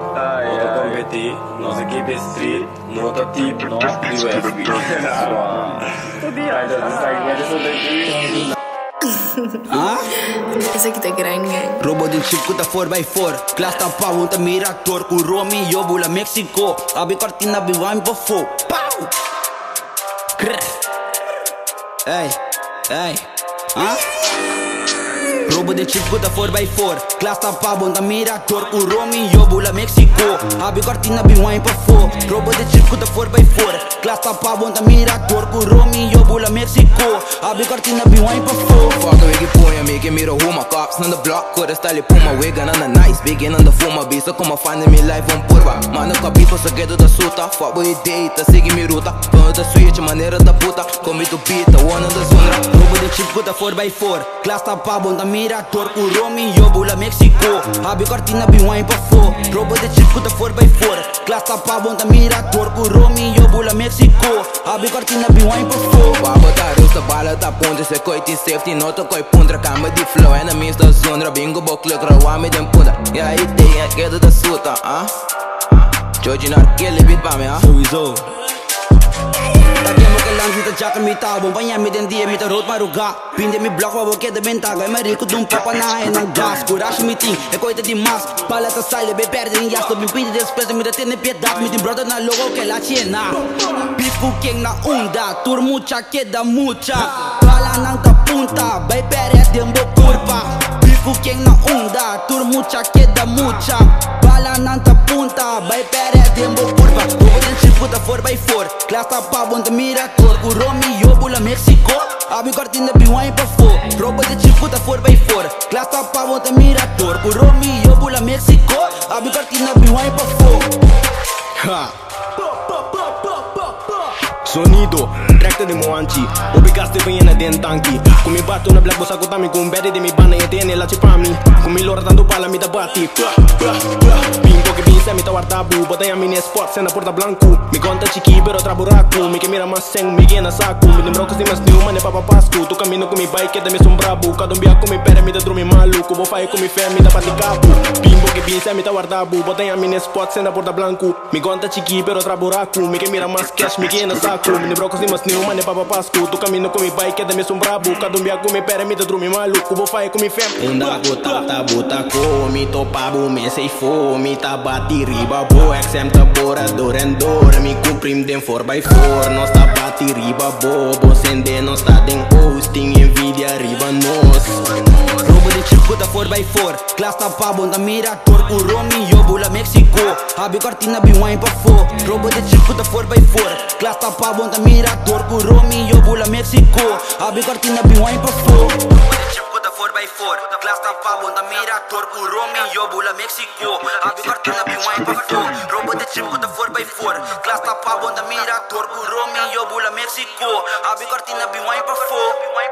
Nota competir, nossa equipe é street, nota tipo, nós de UFC. Esse aqui tá grande, gang. Robo din chip cu ta 4x4 Class ta pa un ta mirator Cu Romy eu bula Mexico Abi cortina bi wine pe foc Pau Ei, ei Robo din chip cu ta 4x4 Class ta pa un ta mirator Cu Romy eu bula Mexico Abi cortina bi wine pe foc Robo din chip cu ta 4x4 Class ta pa un ta mirator Cu Romy eu bula Mexico Abi cortina bi wine pe foc Fuck wiggy punha, me que miro uma cops on the block, cura style puma, wigga on the nice, begin on the fuma, bisa como find me life on purva. Mano com a pipa, só quedo da suta, fuck boy deita, segue me ruta, pão da switch, maneira da puta, come tu pita, one da sunra. Robo de chip cu ta 4x4 Class ta pa bunda mirator Cu Romy eu bula Mexico Abi cortina bi wine pe foc Robo de chip cu ta 4x4 Class ta pa bunda mirator Cu Romy eu bula Mexico Abi cortina bi wine pe foc Wabo ta rusta, bala ta punta, se coiti safety, nota coi pundra, cama de flow, enemies da zundra, bingo boclec, rawame den punda, e aí tem a queda da suta, George aquele beat pra mim, Sowieso Takiamo kailangan kita tsaka may tabo Panyami din diya may tarot maruga Pindi may block wabo keda bentaga Mariko dun papanahin ng gas Coragem me ting, é coisa demais Pala ta sale, be perde em yasto Bem pinte desprezo, me detene piedade Me tem brother na logo que la tiena Pisco quem na onda Tur mucha queda mucha Pala nang ta punta Bay pere dembo curva Pisco quem na onda Tur mucha queda mucha Pala nang ta punta Bay pere dembo curva Robo din chip cu ta 4x4 Class ta pa bunda mirator Cu Romy eu bula Mexico Abi cortina bi wine pe foc Robo de chip cu ta 4x4 Class ta pa bunda mirator Cu Romy eu bula Mexico Abi cortina bi wine pe foc Sonido, tracta de moanchi Obrigaste vem na dentanki Kumi bato na black bossa kutami Kumbede de mi bana e tene la chipami Kumi lora tanto pala mi da bati Pingo que pinsa mi ta wartabu Botei a mini spot cena porta blanco Mi conta chiqui pero tra buraco Mi que mira mas sen mi guena saco Mi lembro que se mas new mane papa pasco Tu camino com mi bike da me sombrabo Cada bia com mi pere mi da drumi maluco Vou fazer com mi fé mi da pati capo Pingo que pinsa mi ta wartabu Botei a mini spot cena porta blanco Mi conta chiqui pero tra buraco Mi que mira mas cash mi guena saco Me lembro que se mas new mane papa pasco Tu camino com mi bike da me sombrabo Cada bia com mi pere mi da drumi maluco Vou fazer com mi fé Unda gota ta bota come topabo me sei fome ta bati riba bo XM ta bora dor and dor mi cumprim den 4x4 nós ta bati riba bobo sende nós ta den hosting envidia riba nós Robo de chip cu ta 4x4 Class ta pa bunda mirator Cu Romy eu bula Mexico Abi cortina bi wine pe foc Robo de chip cu ta 4x4 Class ta pa bunda mirator Cu Romy eu bula Mexico Abi cortina bi wine pe foc Robo de chip cu ta 4x4 Class ta pa bunda mirator Cu Romy eu bula Mexico Abi cortina bi wine pe foc Robo de chip cu ta 4x4 Class ta pa bunda mirator Cu Romy eu bula Mexico Abi cortina bi wine pe foc